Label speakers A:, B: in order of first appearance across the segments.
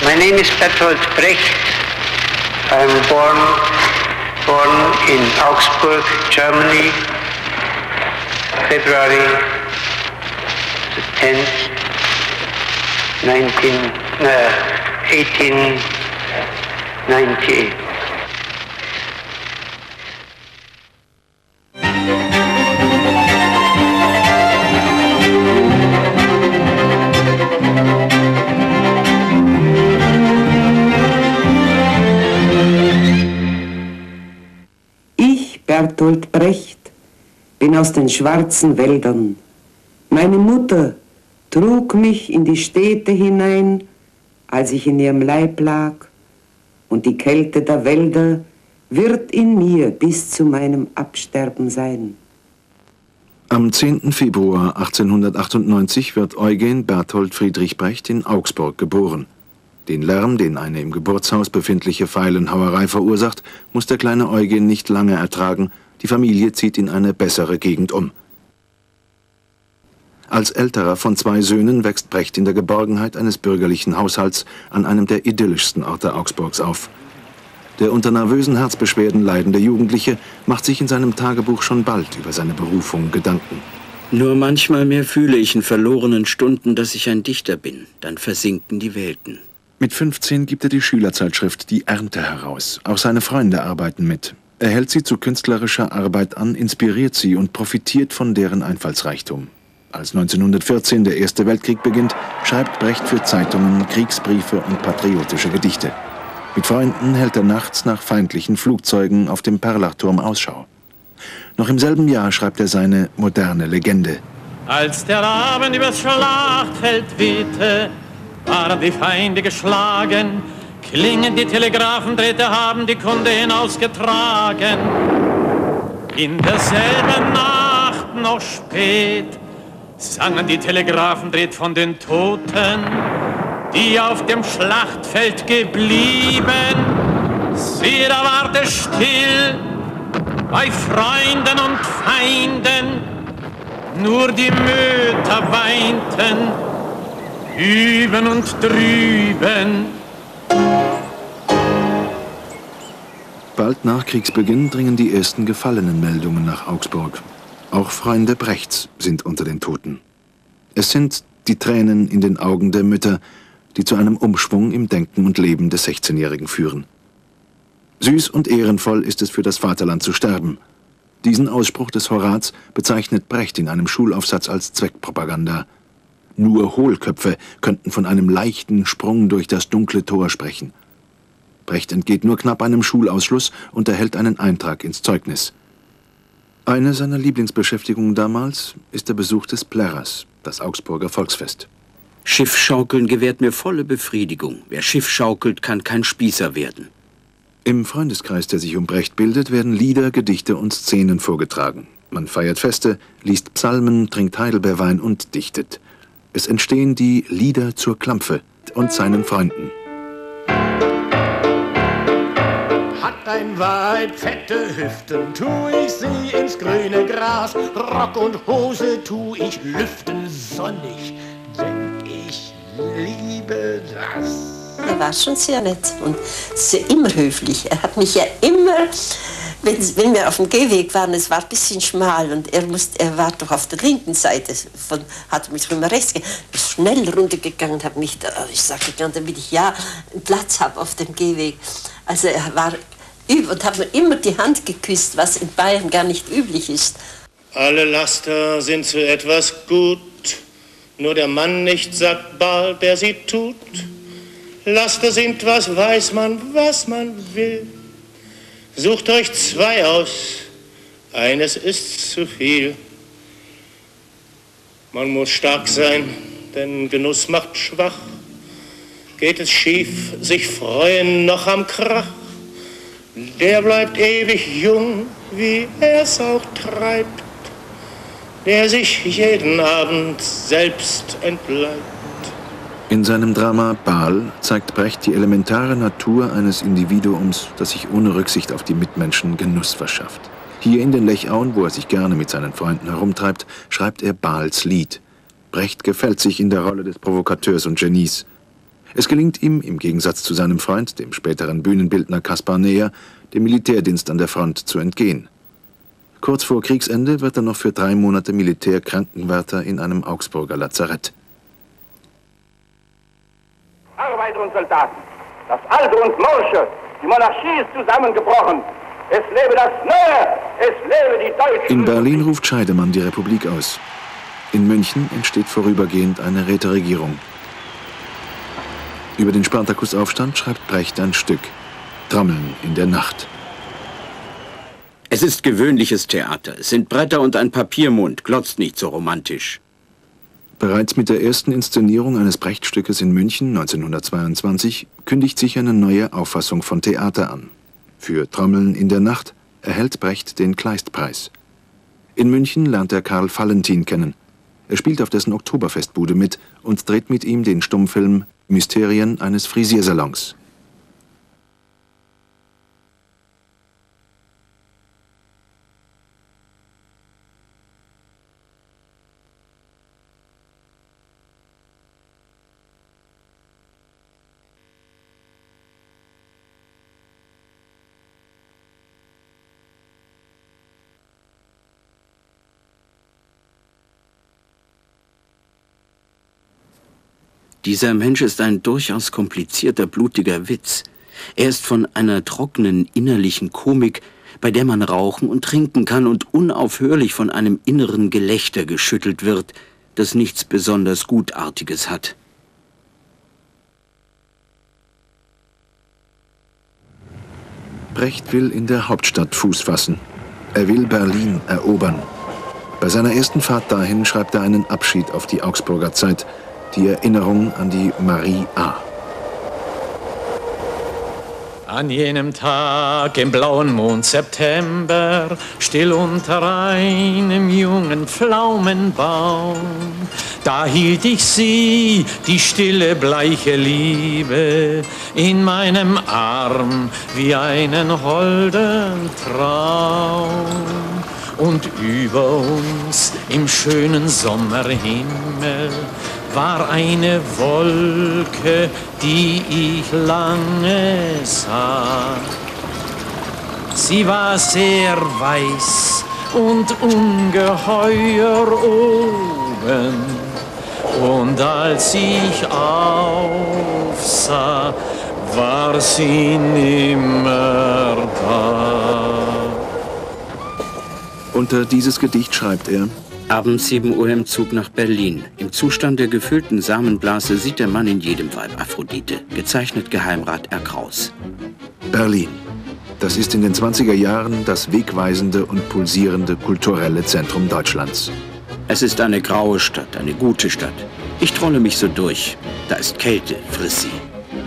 A: My name is Bertolt Brecht. I'm born in Augsburg, Germany, February the 10th, 1898.
B: Bertolt Brecht, bin aus den schwarzen Wäldern. Meine Mutter trug mich in die Städte hinein, als ich in ihrem Leib lag, und die Kälte der Wälder wird in mir bis zu meinem Absterben sein.
C: Am 10. Februar 1898 wird Eugen Bertolt Friedrich Brecht in Augsburg geboren. Den Lärm, den eine im Geburtshaus befindliche Feilenhauerei verursacht, muss der kleine Eugen nicht lange ertragen. Die Familie zieht in eine bessere Gegend um. Als älterer von 2 Söhnen wächst Brecht in der Geborgenheit eines bürgerlichen Haushalts an einem der idyllischsten Orte Augsburgs auf. Der unter nervösen Herzbeschwerden leidende Jugendliche macht sich in seinem Tagebuch schon bald über seine Berufung Gedanken.
D: Nur manchmal mehr fühle ich in verlorenen Stunden, dass ich ein Dichter bin. Dann versinken die Welten.
C: Mit 15 gibt er die Schülerzeitschrift Die Ernte heraus. Auch seine Freunde arbeiten mit. Er hält sie zu künstlerischer Arbeit an, inspiriert sie und profitiert von deren Einfallsreichtum. Als 1914 der Erste Weltkrieg beginnt, schreibt Brecht für Zeitungen Kriegsbriefe und patriotische Gedichte. Mit Freunden hält er nachts nach feindlichen Flugzeugen auf dem Perlachturm Ausschau. Noch im selben Jahr schreibt er seine moderne Legende.
E: Als der Abend übers Schlachtfeld wehte, waren die Feinde geschlagen, klingend die Telegraphendrähte haben die Kunde hinausgetragen. In derselben Nacht noch spät sangen die Telegraphendrähte von den Toten, die auf dem Schlachtfeld geblieben. Siehe, da ward es still bei Freunden und Feinden, nur die Mütter weinten üben und drüben.
C: Bald nach Kriegsbeginn dringen die ersten Gefallenenmeldungen nach Augsburg. Auch Freunde Brechts sind unter den Toten. Es sind die Tränen in den Augen der Mütter, die zu einem Umschwung im Denken und Leben des 16-Jährigen führen. Süß und ehrenvoll ist es für das Vaterland zu sterben. Diesen Ausspruch des Horaz bezeichnet Brecht in einem Schulaufsatz als Zweckpropaganda. Nur Hohlköpfe könnten von einem leichten Sprung durch das dunkle Tor sprechen. Brecht entgeht nur knapp einem Schulausschluss und erhält einen Eintrag ins Zeugnis. Eine seiner Lieblingsbeschäftigungen damals ist der Besuch des Plärrers, das Augsburger Volksfest.
D: Schiffschaukeln gewährt mir volle Befriedigung. Wer Schiff schaukelt, kann kein Spießer werden.
C: Im Freundeskreis, der sich um Brecht bildet, werden Lieder, Gedichte und Szenen vorgetragen. Man feiert Feste, liest Psalmen, trinkt Heidelbeerwein und dichtet. Es entstehen die Lieder zur Klampfe und seinen Freunden.
F: Hat ein Weib fette Hüften, tu ich sie ins grüne Gras. Rock und Hose tu ich lüften sonnig, denn ich liebe das.
G: Er war schon sehr nett und sehr immer höflich. Er hat mich ja immer, wenn wir auf dem Gehweg waren, es war ein bisschen schmal und er war doch auf der linken Seite, hat mich drüber rechts gegangen, ist schnell runtergegangen, habe mich da, ich sagte, damit ich ja einen Platz habe auf dem Gehweg. Also er war und hat mir immer die Hand geküsst, was in Bayern gar nicht üblich ist.
H: Alle Laster sind zu etwas gut, nur der Mann nicht sagt bald, der sie tut. Laster sind, was weiß man, was man will. Sucht euch 2 aus, eines ist zu viel. Man muss stark sein, denn Genuss macht schwach. Geht es schief, sich freuen noch am Krach. Der bleibt ewig jung, wie er's auch treibt, der sich jeden Abend selbst entbleibt.
C: In seinem Drama Baal zeigt Brecht die elementare Natur eines Individuums, das sich ohne Rücksicht auf die Mitmenschen Genuss verschafft. Hier in den Lechauen, wo er sich gerne mit seinen Freunden herumtreibt, schreibt er Baals Lied. Brecht gefällt sich in der Rolle des Provokateurs und Genies. Es gelingt ihm, im Gegensatz zu seinem Freund, dem späteren Bühnenbildner Kaspar Neher, dem Militärdienst an der Front zu entgehen. Kurz vor Kriegsende wird er noch für 3 Monate Militärkrankenwärter in einem Augsburger Lazarett.
I: Arbeiter und Soldaten, das Alte und Morsche, die Monarchie ist zusammengebrochen. Es lebe das Neue, es lebe die Deutsche.
C: In Berlin ruft Scheidemann die Republik aus. In München entsteht vorübergehend eine Räteregierung. Über den Spartakusaufstand schreibt Brecht ein Stück: Trommeln in der Nacht.
D: Es ist gewöhnliches Theater. Es sind Bretter und ein Papiermond. Glotzt nicht so romantisch.
C: Bereits mit der ersten Inszenierung eines Brecht-Stückes in München 1922 kündigt sich eine neue Auffassung von Theater an. Für Trommeln in der Nacht erhält Brecht den Kleistpreis. In München lernt er Karl Valentin kennen. Er spielt auf dessen Oktoberfestbude mit und dreht mit ihm den Stummfilm Mysterien eines Frisiersalons.
D: Dieser Mensch ist ein durchaus komplizierter, blutiger Witz. Er ist von einer trockenen, innerlichen Komik, bei der man rauchen und trinken kann und unaufhörlich von einem inneren Gelächter geschüttelt wird, das nichts besonders Gutartiges hat.
C: Brecht will in der Hauptstadt Fuß fassen. Er will Berlin erobern. Bei seiner ersten Fahrt dahin schreibt er einen Abschied auf die Augsburger Zeit, die Erinnerung an die Marie A.
E: An jenem Tag im blauen Mond September, still unter einem jungen Pflaumenbaum, da hielt ich sie, die stille, bleiche Liebe, in meinem Arm wie einen holden Traum. Und über uns im schönen Sommerhimmel war eine Wolke, die ich lange sah. Sie war sehr weiß und ungeheuer oben, und als ich aufsah, war sie nimmer da.
C: Unter dieses Gedicht schreibt er:
D: Abends 7 Uhr im Zug nach Berlin. Im Zustand der gefüllten Samenblase sieht der Mann in jedem Weib Aphrodite. Gezeichnet Geheimrat R. Kraus.
C: Berlin. Das ist in den 20er Jahren das wegweisende und pulsierende kulturelle Zentrum Deutschlands.
D: Es ist eine graue Stadt, eine gute Stadt. Ich trolle mich so durch. Da ist Kälte, friss sie.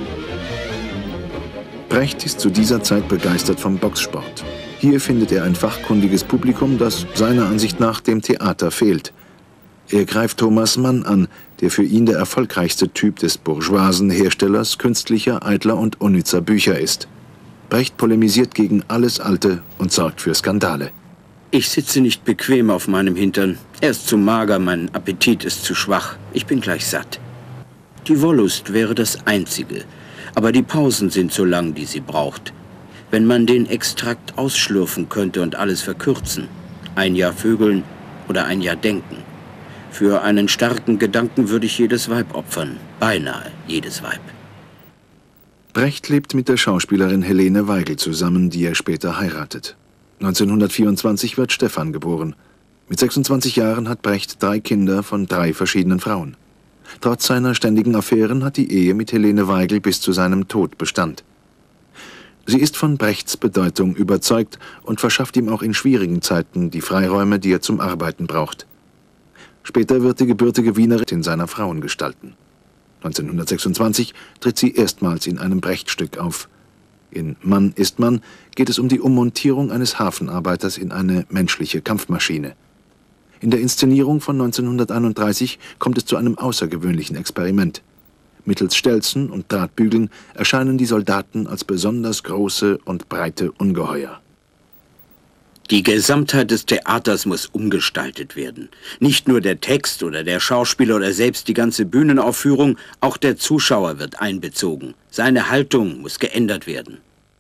C: Brecht ist zu dieser Zeit begeistert vom Boxsport. Hier findet er ein fachkundiges Publikum, das seiner Ansicht nach dem Theater fehlt. Er greift Thomas Mann an, der für ihn der erfolgreichste Typ des bourgeoisen Herstellers künstlicher, eitler und unnützer Bücher ist. Brecht polemisiert gegen alles Alte und sorgt für Skandale.
D: Ich sitze nicht bequem auf meinem Hintern. Er ist zu mager, mein Appetit ist zu schwach. Ich bin gleich satt. Die Wollust wäre das Einzige, aber die Pausen sind so lang, die sie braucht. Wenn man den Extrakt ausschlürfen könnte und alles verkürzen. 1 Jahr vögeln oder 1 Jahr denken. Für einen starken Gedanken würde ich jedes Weib opfern. Beinahe jedes Weib.
C: Brecht lebt mit der Schauspielerin Helene Weigel zusammen, die er später heiratet. 1924 wird Stefan geboren. Mit 26 Jahren hat Brecht 3 Kinder von 3 verschiedenen Frauen. Trotz seiner ständigen Affären hat die Ehe mit Helene Weigel bis zu seinem Tod Bestand. Sie ist von Brechts Bedeutung überzeugt und verschafft ihm auch in schwierigen Zeiten die Freiräume, die er zum Arbeiten braucht. Später wird die gebürtige Wienerin seiner Frauen gestalten. 1926 tritt sie erstmals in einem Brecht-Stück auf. In Mann ist Mann geht es um die Ummontierung eines Hafenarbeiters in eine menschliche Kampfmaschine. In der Inszenierung von 1931 kommt es zu einem außergewöhnlichen Experiment. Mittels Stelzen und Drahtbügeln erscheinen die Soldaten als besonders große und breite Ungeheuer.
D: Die Gesamtheit des Theaters muss umgestaltet werden. Nicht nur der Text oder der Schauspieler oder selbst die ganze Bühnenaufführung, auch der Zuschauer wird einbezogen. Seine Haltung muss geändert werden.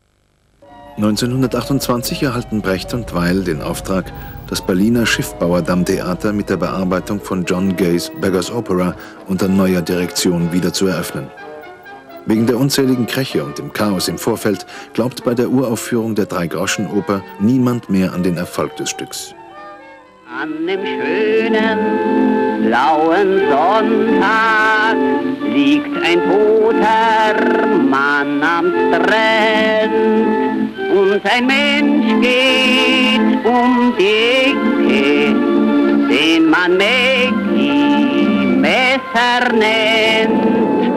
C: 1928 erhalten Brecht und Weil den Auftrag, das Berliner Schiffbauerdamm-Theater mit der Bearbeitung von John Gays Beggar's Opera unter neuer Direktion wieder zu eröffnen. Wegen der unzähligen Kräche und dem Chaos im Vorfeld glaubt bei der Uraufführung der Dreigroschenoper niemand mehr an den Erfolg des Stücks.
J: An dem schönen, blauen Sonntag liegt ein toter Mann am Strand und ein Mensch geht um die Ecke, den man Mäcki Messer nennt.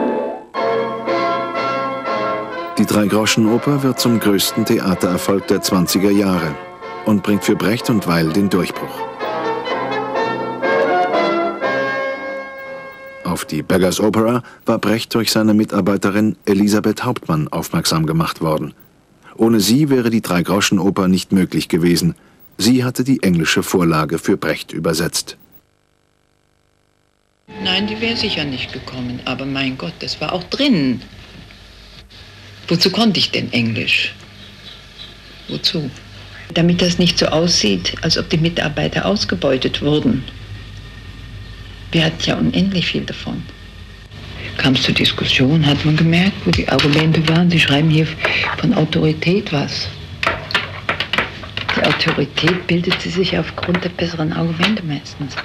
C: Die Dreigroschenoper wird zum größten Theatererfolg der 20er Jahre und bringt für Brecht und Weil den Durchbruch. Auf die Beggar's Opera war Brecht durch seine Mitarbeiterin Elisabeth Hauptmann aufmerksam gemacht worden. Ohne sie wäre die Dreigroschenoper nicht möglich gewesen. Sie hatte die englische Vorlage für Brecht übersetzt.
K: Nein, die wäre sicher nicht gekommen, aber mein Gott, das war auch drin. Wozu konnte ich denn Englisch? Wozu? Damit das nicht so aussieht, als ob die Mitarbeiter ausgebeutet wurden. Wir hatten ja unendlich viel davon. Kam es zur Diskussion, hat man gemerkt, wo die Argumente waren. Sie schreiben hier von Autorität was. Die Autorität bildete sich aufgrund der besseren Argumente meistens.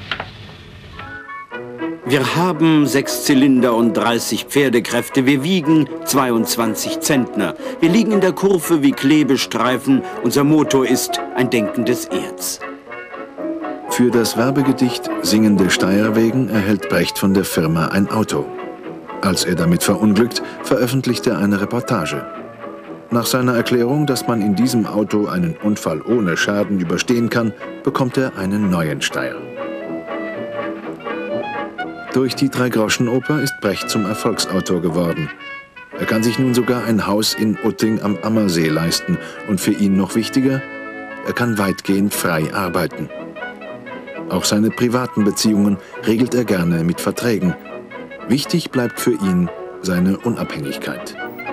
D: Wir haben 6 Zylinder und 30 Pferdekräfte. Wir wiegen 22 Zentner. Wir liegen in der Kurve wie Klebestreifen. Unser Motor ist ein denkendes Erz.
C: Für das Werbegedicht Singende Steierwegen erhält Brecht von der Firma ein Auto. Als er damit verunglückt, veröffentlicht er eine Reportage. Nach seiner Erklärung, dass man in diesem Auto einen Unfall ohne Schaden überstehen kann, bekommt er einen neuen Steier. Durch die Dreigroschenoper ist Brecht zum Erfolgsautor geworden. Er kann sich nun sogar ein Haus in Utting am Ammersee leisten und für ihn noch wichtiger, er kann weitgehend frei arbeiten. Auch seine privaten Beziehungen regelt er gerne mit Verträgen. Wichtig bleibt für ihn seine Unabhängigkeit.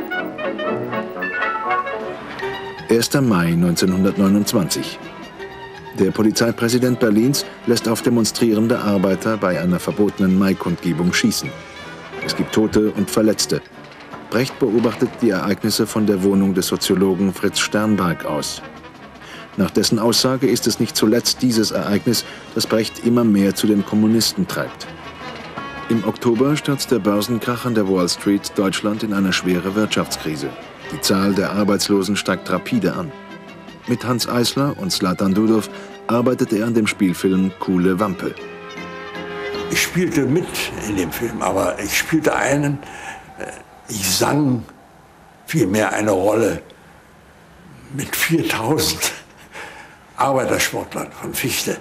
C: 1. Mai 1929. Der Polizeipräsident Berlins lässt auf demonstrierende Arbeiter bei einer verbotenen Maikundgebung schießen. Es gibt Tote und Verletzte. Brecht beobachtet die Ereignisse von der Wohnung des Soziologen Fritz Sternberg aus. Nach dessen Aussage ist es nicht zuletzt dieses Ereignis, das Brecht immer mehr zu den Kommunisten treibt. Im Oktober stürzt der Börsenkrach an der Wall Street Deutschland in eine schwere Wirtschaftskrise. Die Zahl der Arbeitslosen steigt rapide an. Mit Hans Eisler und Zlatan Dudow arbeitete er an dem Spielfilm Kuhle Wampe.
L: Ich spielte mit in dem Film, aber ich spielte ich sang vielmehr eine Rolle mit 4000 Arbeitersportlern von Fichte,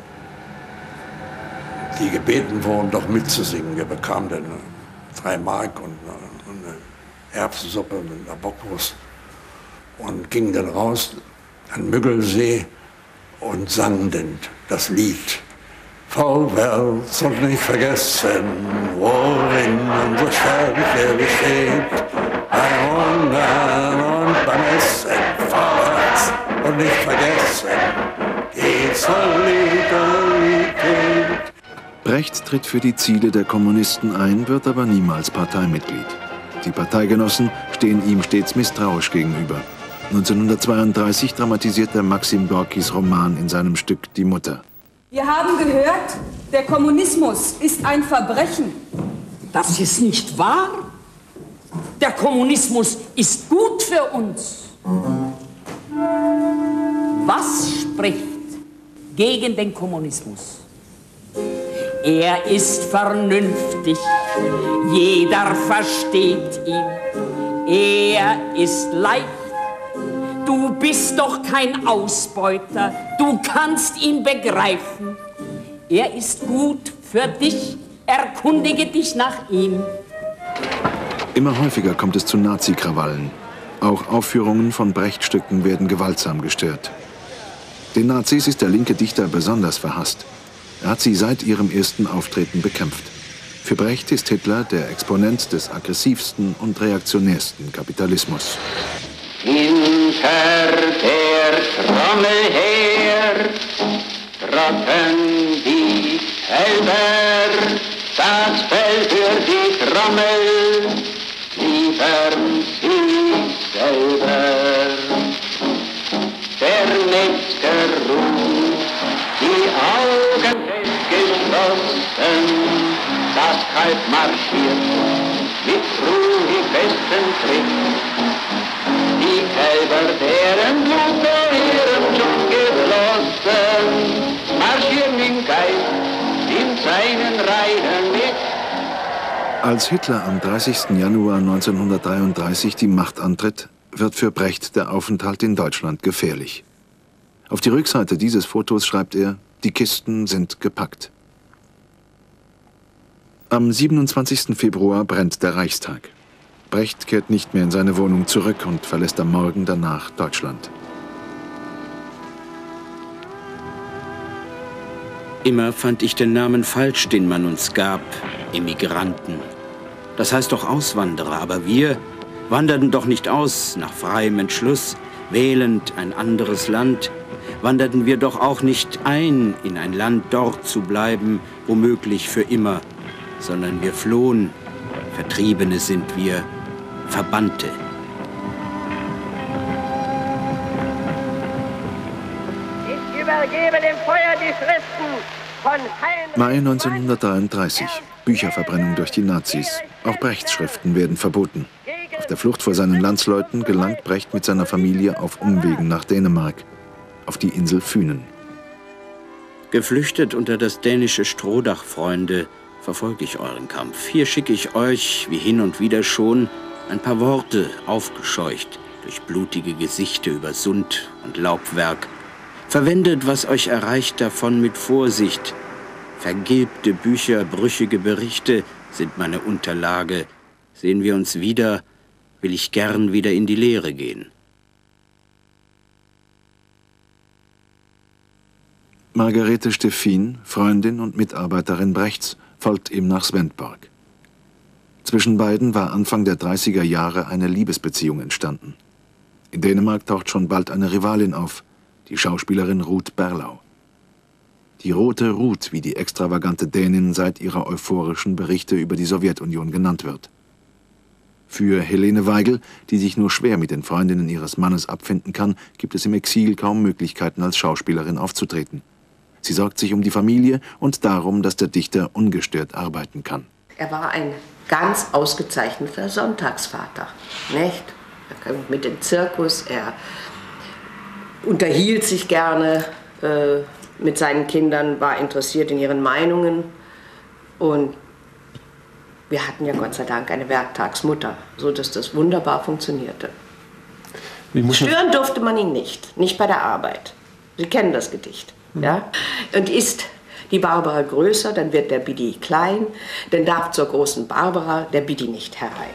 L: die gebeten wurden, doch mitzusingen. Wir bekamen dann 3 Mark und eine Erbsensuppe mit einer Bockwurst und gingen dann raus an Müggelsee und sangen denn das Lied Vorwärts und nicht vergessen, worin unsere Stärke besteht, beim Hungern und beim Essen. Vorwärts und nicht vergessen, die Solidarität.
C: Brecht tritt für die Ziele der Kommunisten ein, wird aber niemals Parteimitglied. Die Parteigenossen stehen ihm stets misstrauisch gegenüber. 1932 dramatisiert er Maxim Gorkis Roman in seinem Stück Die Mutter.
M: Wir haben gehört, der Kommunismus ist ein Verbrechen.
N: Das ist nicht wahr. Der Kommunismus ist gut für uns. Was spricht gegen den Kommunismus? Er ist vernünftig, jeder versteht ihn. Er ist leicht. Du bist doch kein Ausbeuter, du kannst ihn begreifen. Er ist gut für dich, erkundige dich nach ihm.
C: Immer häufiger kommt es zu Nazi-Krawallen. Auch Aufführungen von Brecht-Stücken werden gewaltsam gestört. Den Nazis ist der linke Dichter besonders verhasst. Er hat sie seit ihrem ersten Auftreten bekämpft. Für Brecht ist Hitler der Exponent des aggressivsten und reaktionärsten Kapitalismus.
J: Hinter der Trommel her trocken die Kälber, das Fell für die Trommel liefern sie selber. Der Metzger ruft, die Augen geschlossen, das Kalb marschiert mit ruhig festem Tritt. Die Kälber, deren Blut ihrem Schutz geflossen, marschieren im Geist in seinen Reihen mit.
C: Als Hitler am 30. Januar 1933 die Macht antritt, wird für Brecht der Aufenthalt in Deutschland gefährlich. Auf die Rückseite dieses Fotos schreibt er, die Kisten sind gepackt. Am 27. Februar brennt der Reichstag. Brecht kehrt nicht mehr in seine Wohnung zurück und verlässt am Morgen danach Deutschland.
D: Immer fand ich den Namen falsch, den man uns gab, Emigranten. Das heißt doch Auswanderer, aber wir wanderten doch nicht aus nach freiem Entschluss, wählend ein anderes Land. Wanderten wir doch auch nicht ein, in ein Land dort zu bleiben, womöglich für immer, sondern wir flohen. Vertriebene sind wir, Verbannte.
J: Ich übergebe dem Feuer die Schriften von Heinrich
C: Mai 1933. Bücherverbrennung durch die Nazis. Auch Brechts Schriften werden verboten. Auf der Flucht vor seinen Landsleuten gelangt Brecht mit seiner Familie auf Umwegen nach Dänemark, auf die Insel Fünen.
D: Geflüchtet unter das dänische Strohdach, Freunde, verfolge ich euren Kampf. Hier schicke ich euch, wie hin und wieder schon, ein paar Worte, aufgescheucht durch blutige Gesichter über Sund und Laubwerk. Verwendet, was euch erreicht, davon mit Vorsicht. Vergilbte Bücher, brüchige Berichte sind meine Unterlage. Sehen wir uns wieder, will ich gern wieder in die Lehre gehen.
C: Margarete Steffin, Freundin und Mitarbeiterin Brechts, folgt ihm nach Svendborg. Zwischen beiden war Anfang der 30er Jahre eine Liebesbeziehung entstanden. In Dänemark taucht schon bald eine Rivalin auf, die Schauspielerin Ruth Berlau. Die Rote Ruth, wie die extravagante Dänin seit ihrer euphorischen Berichte über die Sowjetunion genannt wird. Für Helene Weigel, die sich nur schwer mit den Freundinnen ihres Mannes abfinden kann, gibt es im Exil kaum Möglichkeiten, als Schauspielerin aufzutreten. Sie sorgt sich um die Familie und darum, dass der Dichter ungestört arbeiten kann.
O: Er war ein ganz ausgezeichneter Sonntagsvater, nicht? Er kam mit dem Zirkus, er unterhielt sich gerne mit seinen Kindern, war interessiert in ihren Meinungen und wir hatten ja Gott sei Dank eine Werktagsmutter, sodass das wunderbar funktionierte. Stören durfte man ihn nicht bei der Arbeit. Sie kennen das Gedicht. Ja? Und ist die Barbara größer, dann wird der Bidi klein, denn darf zur großen Barbara der Bidi nicht herein.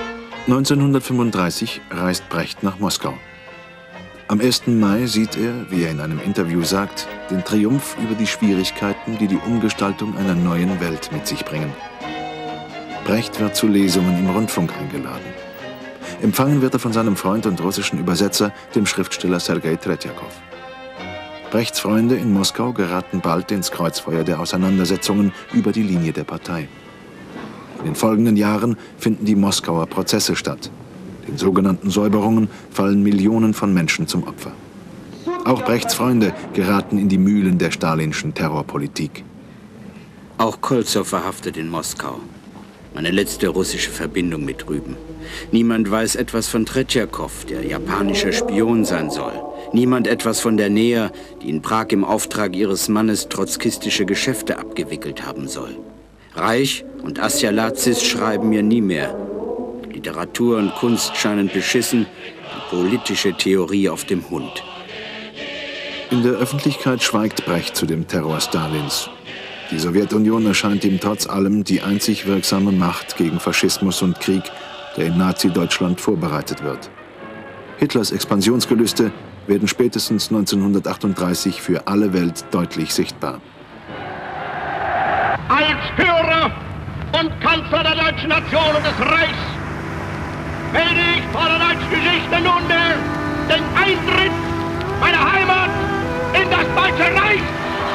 C: 1935 reist Brecht nach Moskau. Am 1. Mai sieht er, wie er in einem Interview sagt, den Triumph über die Schwierigkeiten, die die Umgestaltung einer neuen Welt mit sich bringen. Brecht wird zu Lesungen im Rundfunk eingeladen. Empfangen wird er von seinem Freund und russischen Übersetzer, dem Schriftsteller Sergei Tretjakow. Brechts Freunde in Moskau geraten bald ins Kreuzfeuer der Auseinandersetzungen über die Linie der Partei. In den folgenden Jahren finden die Moskauer Prozesse statt. Den sogenannten Säuberungen fallen Millionen von Menschen zum Opfer. Auch Brechts Freunde geraten in die Mühlen der stalinschen Terrorpolitik.
D: Auch Kolzow verhaftet in Moskau. Meine letzte russische Verbindung mit drüben. Niemand weiß etwas von Tretjakow, der japanischer Spion sein soll. Niemand etwas von der Nähe, die in Prag im Auftrag ihres Mannes trotzkistische Geschäfte abgewickelt haben soll. Reich und Asjalazis schreiben mir nie mehr. Literatur und Kunst scheinen beschissen, die politische Theorie auf dem Hund.
C: In der Öffentlichkeit schweigt Brecht zu dem Terror Stalins. Die Sowjetunion erscheint ihm trotz allem die einzig wirksame Macht gegen Faschismus und Krieg, der in Nazi-Deutschland vorbereitet wird. Hitlers Expansionsgelüste werden spätestens 1938 für alle Welt deutlich sichtbar.
F: Als Führer und Kanzler der deutschen Nation und des Reichs melde ich vor der deutschen Geschichte nunmehr den Eintritt meiner Heimat in das Deutsche Reich.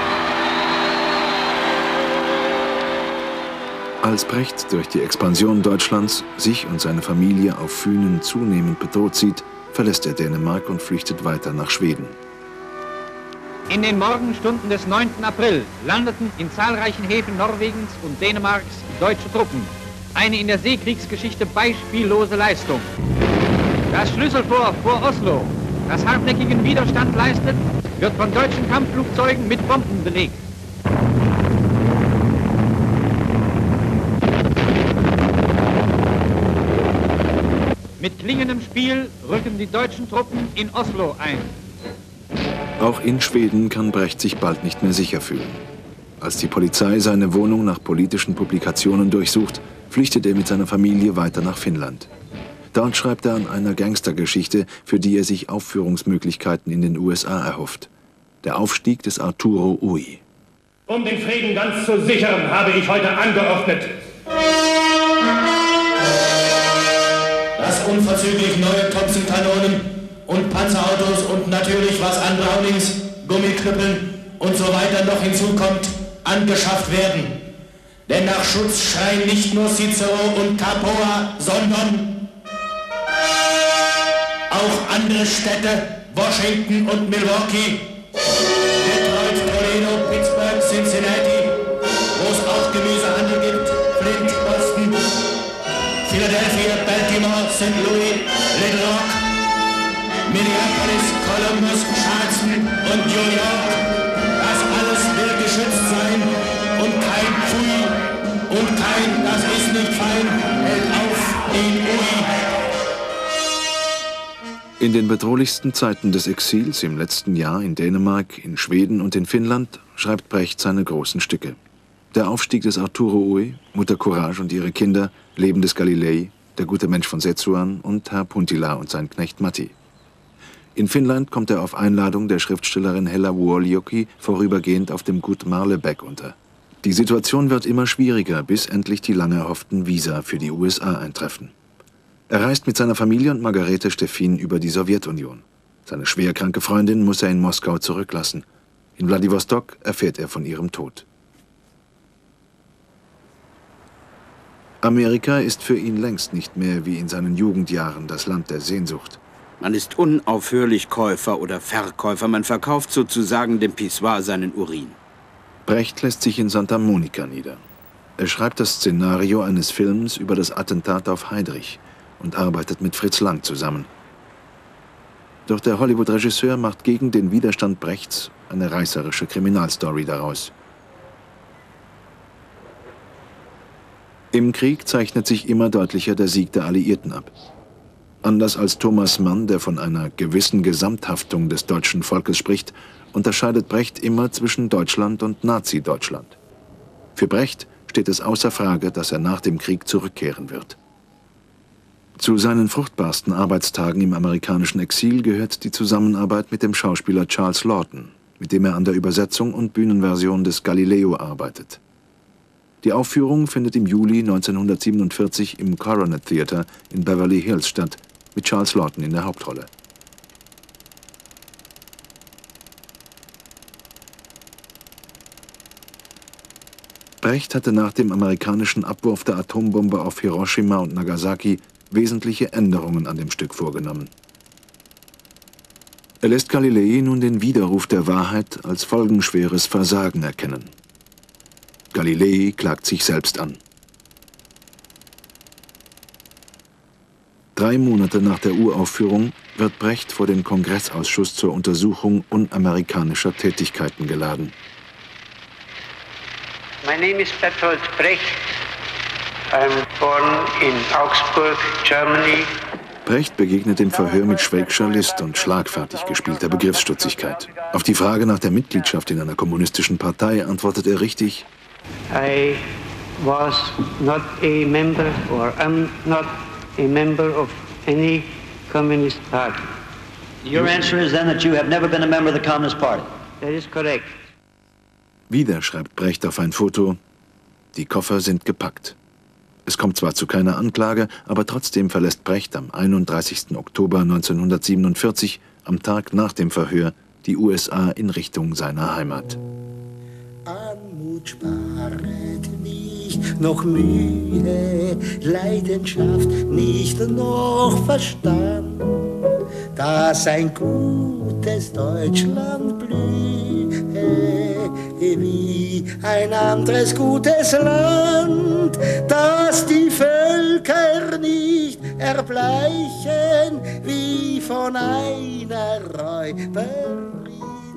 C: Als Brecht durch die Expansion Deutschlands sich und seine Familie auf Fünen zunehmend bedroht sieht, verlässt er Dänemark und flüchtet weiter nach Schweden.
P: In den Morgenstunden des 9. April landeten in zahlreichen Häfen Norwegens und Dänemarks deutsche Truppen. Eine in der Seekriegsgeschichte beispiellose Leistung. Das Schlüsselfort vor Oslo, das hartnäckigen Widerstand leistet, wird von deutschen Kampfflugzeugen mit Bomben belegt. Mit klingendem Spiel rücken die deutschen Truppen in Oslo ein.
C: Auch in Schweden kann Brecht sich bald nicht mehr sicher fühlen. Als die Polizei seine Wohnung nach politischen Publikationen durchsucht, flüchtet er mit seiner Familie weiter nach Finnland. Dort schreibt er an einer Gangstergeschichte, für die er sich Aufführungsmöglichkeiten in den USA erhofft. Der Aufstieg des Arturo Ui.
H: Um den Frieden ganz zu sichern, habe ich heute angeordnet,
Q: dass unverzüglich neue Thompson-Kanonen und Panzerautos und natürlich was an Brownings, Gummiknüppeln und so weiter noch hinzukommt, angeschafft werden. Denn nach Schutz schreien nicht nur Cicero und Capua, sondern auch andere Städte, Washington und Milwaukee, Detroit, Toledo, Pittsburgh, Cincinnati, wo es auch Gemüsehandel gibt, Flint, Boston, Philadelphia, Baltimore, St. Louis, Little Rock, Minneapolis, Columbus, Charleston und New York. Das alles will geschützt sein und kein Pfui und kein Das ist nicht fein hält auf den Ui.
C: In den bedrohlichsten Zeiten des Exils im letzten Jahr in Dänemark, in Schweden und in Finnland schreibt Brecht seine großen Stücke. Der Aufstieg des Arturo Ui, Mutter Courage und ihre Kinder, Leben des Galilei, Der gute Mensch von Setsuan und Herr Puntila und sein Knecht Matti. In Finnland kommt er auf Einladung der Schriftstellerin Hella Wuolijoki vorübergehend auf dem Gut Marlebäck unter. Die Situation wird immer schwieriger, bis endlich die lang erhofften Visa für die USA eintreffen. Er reist mit seiner Familie und Margarete Steffin über die Sowjetunion. Seine schwerkranke Freundin muss er in Moskau zurücklassen. In Wladiwostok erfährt er von ihrem Tod. Amerika ist für ihn längst nicht mehr wie in seinen Jugendjahren das Land der Sehnsucht.
D: Man ist unaufhörlich Käufer oder Verkäufer. Man verkauft sozusagen dem Pissoir seinen Urin.
C: Brecht lässt sich in Santa Monica nieder. Er schreibt das Szenario eines Films über das Attentat auf Heydrich und arbeitet mit Fritz Lang zusammen. Doch der Hollywood-Regisseur macht gegen den Widerstand Brechts eine reißerische Kriminalstory daraus. Im Krieg zeichnet sich immer deutlicher der Sieg der Alliierten ab. Anders als Thomas Mann, der von einer gewissen Gesamthaftung des deutschen Volkes spricht, unterscheidet Brecht immer zwischen Deutschland und Nazi-Deutschland. Für Brecht steht es außer Frage, dass er nach dem Krieg zurückkehren wird. Zu seinen fruchtbarsten Arbeitstagen im amerikanischen Exil gehört die Zusammenarbeit mit dem Schauspieler Charles Laughton, mit dem er an der Übersetzung und Bühnenversion des Galileo arbeitet. Die Aufführung findet im Juli 1947 im Coronet Theater in Beverly Hills statt, mit Charles Laughton in der Hauptrolle. Brecht hatte nach dem amerikanischen Abwurf der Atombombe auf Hiroshima und Nagasaki wesentliche Änderungen an dem Stück vorgenommen. Er lässt Galilei nun den Widerruf der Wahrheit als folgenschweres Versagen erkennen. Galilei klagt sich selbst an. 3 Monate nach der Uraufführung wird Brecht vor den Kongressausschuss zur Untersuchung unamerikanischer Tätigkeiten geladen.
A: My name is Bertolt Brecht. I'm born in Augsburg, Germany.
C: Brecht begegnet dem Verhör mit schwäbischer List und schlagfertig gespielter Begriffsstutzigkeit. Auf die Frage nach der Mitgliedschaft in einer kommunistischen Partei antwortet er richtig:
A: I was not a member or am not a member of any communist party.
R: Your answer is then that you have never been a member of the Communist Party.
A: That is correct.
C: Wieder schreibt Brecht auf ein Foto: Die Koffer sind gepackt. Es kommt zwar zu keiner Anklage, aber trotzdem verlässt Brecht am 31. Oktober 1947, am Tag nach dem Verhör, die USA in Richtung seiner Heimat.
S: Anmut sparet nicht noch Mühe, Leidenschaft nicht noch Verstand, dass ein gutes Deutschland blühe wie ein anderes gutes Land, dass die Völker nicht erbleichen wie von einer Räuberin,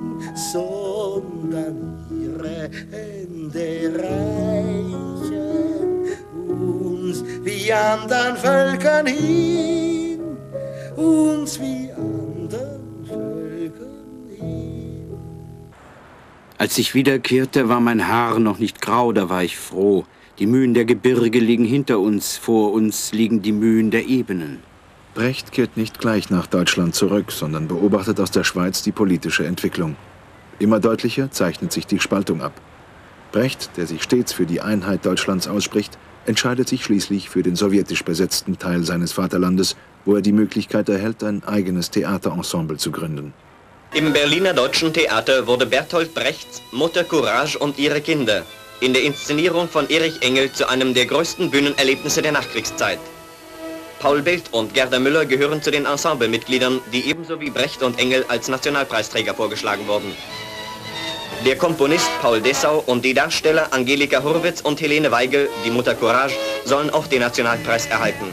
S: sondern ihre Hände reichen uns wie anderen Völkern hin, uns wie anderen Völkern hin.
D: Als ich wiederkehrte, war mein Haar noch nicht grau, da war ich froh. Die Mühen der Gebirge liegen hinter uns, vor uns liegen die Mühen der Ebenen.
C: Brecht kehrt nicht gleich nach Deutschland zurück, sondern beobachtet aus der Schweiz die politische Entwicklung. Immer deutlicher zeichnet sich die Spaltung ab. Brecht, der sich stets für die Einheit Deutschlands ausspricht, entscheidet sich schließlich für den sowjetisch besetzten Teil seines Vaterlandes, wo er die Möglichkeit erhält, ein eigenes Theaterensemble zu gründen.
T: Im Berliner Deutschen Theater wurde Bertolt Brechts Mutter Courage und ihre Kinder in der Inszenierung von Erich Engel zu einem der größten Bühnenerlebnisse der Nachkriegszeit. Paul Belt und Gerda Müller gehören zu den Ensemblemitgliedern, die ebenso wie Brecht und Engel als Nationalpreisträger vorgeschlagen wurden. Der Komponist Paul Dessau und die Darsteller Angelika Hurwitz und Helene Weigel, die Mutter Courage, sollen auch den Nationalpreis erhalten.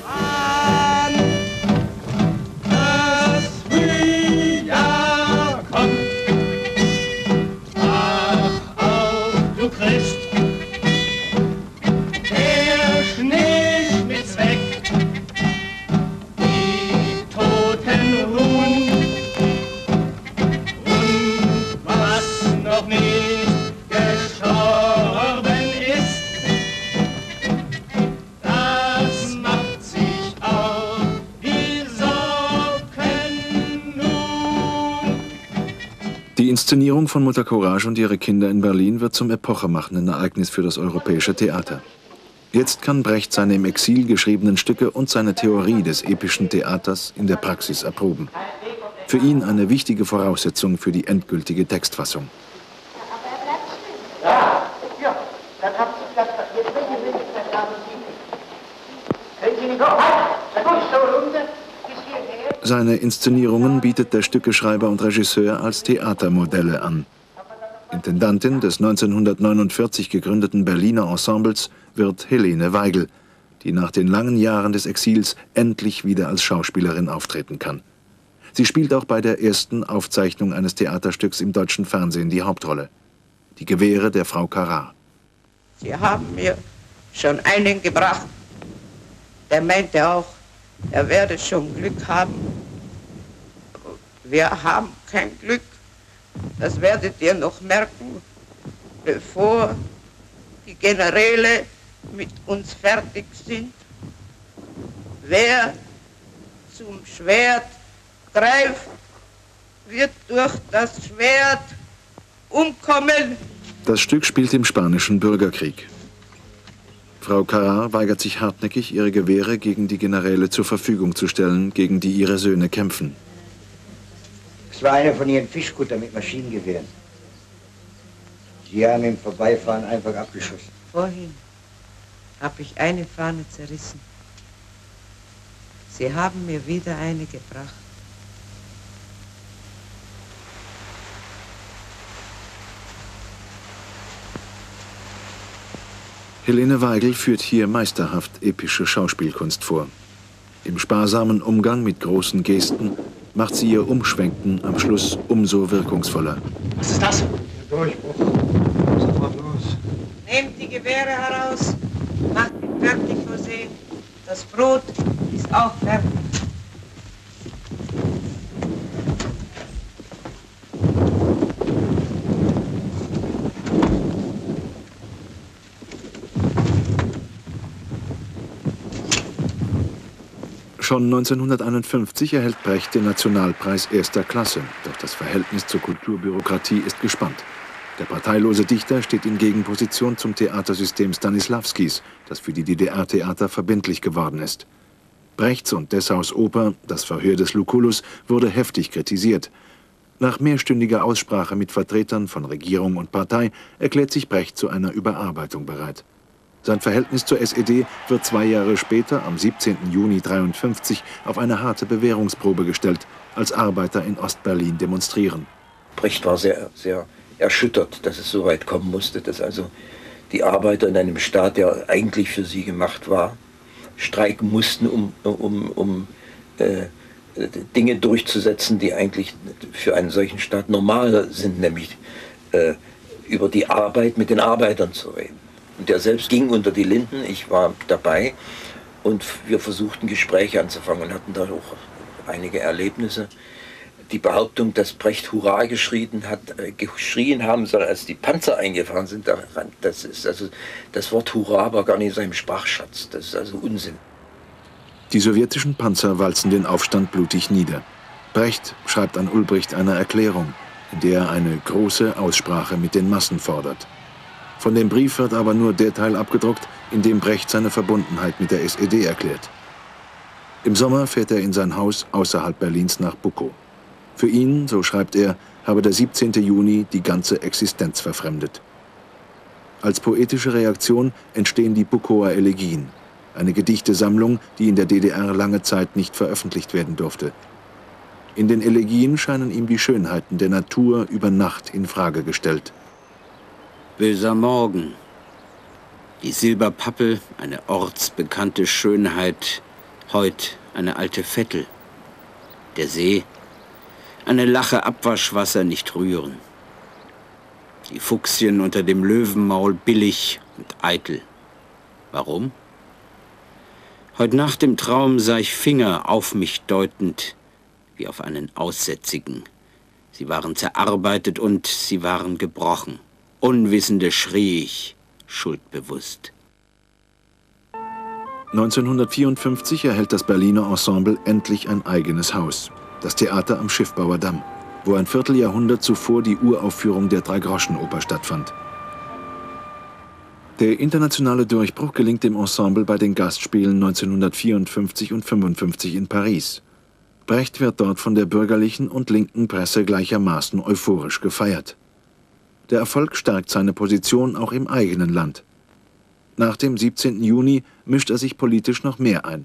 C: Die Inszenierung von Mutter Courage und ihre Kinder in Berlin wird zum epochemachenden Ereignis für das europäische Theater. Jetzt kann Brecht seine im Exil geschriebenen Stücke und seine Theorie des epischen Theaters in der Praxis erproben. Für ihn eine wichtige Voraussetzung für die endgültige Textfassung. Seine Inszenierungen bietet der Stückeschreiber und Regisseur als Theatermodelle an. Intendantin des 1949 gegründeten Berliner Ensembles wird Helene Weigel, die nach den langen Jahren des Exils endlich wieder als Schauspielerin auftreten kann. Sie spielt auch bei der ersten Aufzeichnung eines Theaterstücks im deutschen Fernsehen die Hauptrolle. Die Gewehre der Frau Carrard.
U: Sie haben mir schon einen gebracht. Der meinte auch, er werde schon Glück haben. Wir haben kein Glück. Das werdet ihr noch merken, bevor die Generäle mit uns fertig sind. Wer zum Schwert greift, wird durch das Schwert umkommen.
C: Das Stück spielt im Spanischen Bürgerkrieg. Frau Carrard weigert sich hartnäckig, ihre Gewehre gegen die Generäle zur Verfügung zu stellen, gegen die ihre Söhne kämpfen.
V: Es war einer von ihren Fischkuttern mit Maschinengewehren. Sie haben im Vorbeifahren einfach abgeschossen.
U: Vorhin habe ich eine Fahne zerrissen. Sie haben mir wieder eine gebracht.
C: Helene Weigel führt hier meisterhaft epische Schauspielkunst vor. Im sparsamen Umgang mit großen Gesten macht sie ihr Umschwenken am Schluss umso wirkungsvoller.
V: Was ist das? Der Durchbruch. Sofort los.
U: Nehmt die Gewehre heraus, macht ihn fertig versehen. Das Brot ist auch fertig.
C: Schon 1951 erhält Brecht den Nationalpreis erster Klasse, doch das Verhältnis zur Kulturbürokratie ist gespannt. Der parteilose Dichter steht in Gegenposition zum Theatersystem Stanisławskis, das für die DDR-Theater verbindlich geworden ist. Brechts und Dessaus Oper »Das Verhör des Lucullus« wurde heftig kritisiert. Nach mehrstündiger Aussprache mit Vertretern von Regierung und Partei erklärt sich Brecht zu einer Überarbeitung bereit. Sein Verhältnis zur SED wird 2 Jahre später, am 17. Juni 1953, auf eine harte Bewährungsprobe gestellt, als Arbeiter in Ostberlin demonstrieren.
B: Brecht war sehr, sehr erschüttert, dass es so weit kommen musste, dass also die Arbeiter in einem Staat, der eigentlich für sie gemacht war, streiken mussten, um Dinge durchzusetzen, die eigentlich für einen solchen Staat normal sind, nämlich über die Arbeit mit den Arbeitern zu reden. Und der selbst ging unter die Linden, ich war dabei und wir versuchten Gespräche anzufangen und hatten da auch einige Erlebnisse. Die Behauptung, dass Brecht Hurra geschrien haben soll, als die Panzer eingefahren sind, das Wort Hurra war gar nicht in seinem Sprachschatz, das ist also Unsinn.
C: Die sowjetischen Panzer walzen den Aufstand blutig nieder. Brecht schreibt an Ulbricht eine Erklärung, in der er eine große Aussprache mit den Massen fordert. Von dem Brief wird aber nur der Teil abgedruckt, in dem Brecht seine Verbundenheit mit der SED erklärt. Im Sommer fährt er in sein Haus außerhalb Berlins nach Bukow. Für ihn, so schreibt er, habe der 17. Juni die ganze Existenz verfremdet. Als poetische Reaktion entstehen die Bukower Elegien, eine Gedichtesammlung, die in der DDR lange Zeit nicht veröffentlicht werden durfte. In den Elegien scheinen ihm die Schönheiten der Natur über Nacht in Frage gestellt.
D: Böser Morgen. Die Silberpappel, eine ortsbekannte Schönheit, heut eine alte Vettel. Der See, eine Lache Abwaschwasser nicht rühren. Die Fuchsien unter dem Löwenmaul billig und eitel. Warum? Heut Nacht im Traum sah ich Finger auf mich deutend, wie auf einen Aussätzigen. Sie waren zerarbeitet und sie waren gebrochen. Unwissende schrie ich, schuldbewusst.
C: 1954 erhält das Berliner Ensemble endlich ein eigenes Haus, das Theater am Schiffbauerdamm, wo ein Vierteljahrhundert zuvor die Uraufführung der Dreigroschenoper stattfand. Der internationale Durchbruch gelingt dem Ensemble bei den Gastspielen 1954 und 1955 in Paris. Brecht wird dort von der bürgerlichen und linken Presse gleichermaßen euphorisch gefeiert. Der Erfolg stärkt seine Position auch im eigenen Land. Nach dem 17. Juni mischt er sich politisch noch mehr ein.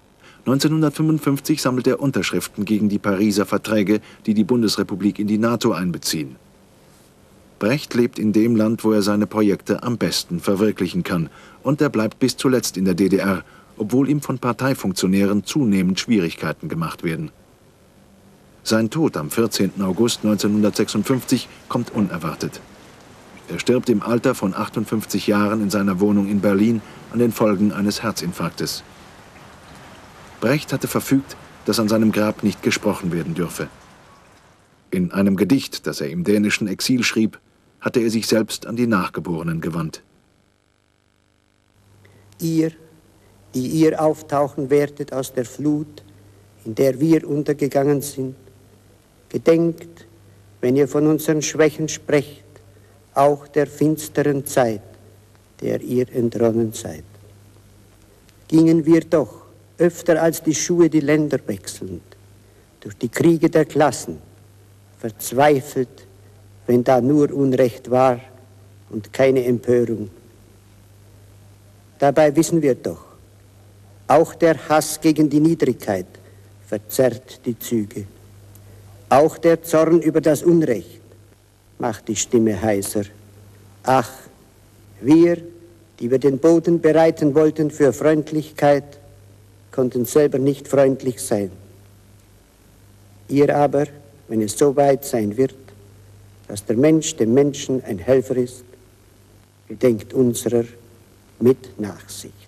C: 1955 sammelt er Unterschriften gegen die Pariser Verträge, die die Bundesrepublik in die NATO einbeziehen. Brecht lebt in dem Land, wo er seine Projekte am besten verwirklichen kann. Und er bleibt bis zuletzt in der DDR, obwohl ihm von Parteifunktionären zunehmend Schwierigkeiten gemacht werden. Sein Tod am 14. August 1956 kommt unerwartet. Er stirbt im Alter von 58 Jahren in seiner Wohnung in Berlin an den Folgen eines Herzinfarktes. Brecht hatte verfügt, dass an seinem Grab nicht gesprochen werden dürfe. In einem Gedicht, das er im dänischen Exil schrieb, hatte er sich selbst an die Nachgeborenen gewandt.
G: Ihr, die ihr auftauchen werdet aus der Flut, in der wir untergegangen sind, gedenkt, wenn ihr von unseren Schwächen sprecht, auch der finsteren Zeit, der ihr entronnen seid. Gingen wir doch, öfter als die Schuhe die Länder wechselnd, durch die Kriege der Klassen, verzweifelt, wenn da nur Unrecht war und keine Empörung. Dabei wissen wir doch, auch der Hass gegen die Niedrigkeit verzerrt die Züge. Auch der Zorn über das Unrecht macht die Stimme heiser. Ach, wir, die wir den Boden bereiten wollten für Freundlichkeit, konnten selber nicht freundlich sein. Ihr aber, wenn es so weit sein wird, dass der Mensch dem Menschen ein Helfer ist, gedenkt unserer mit Nachsicht.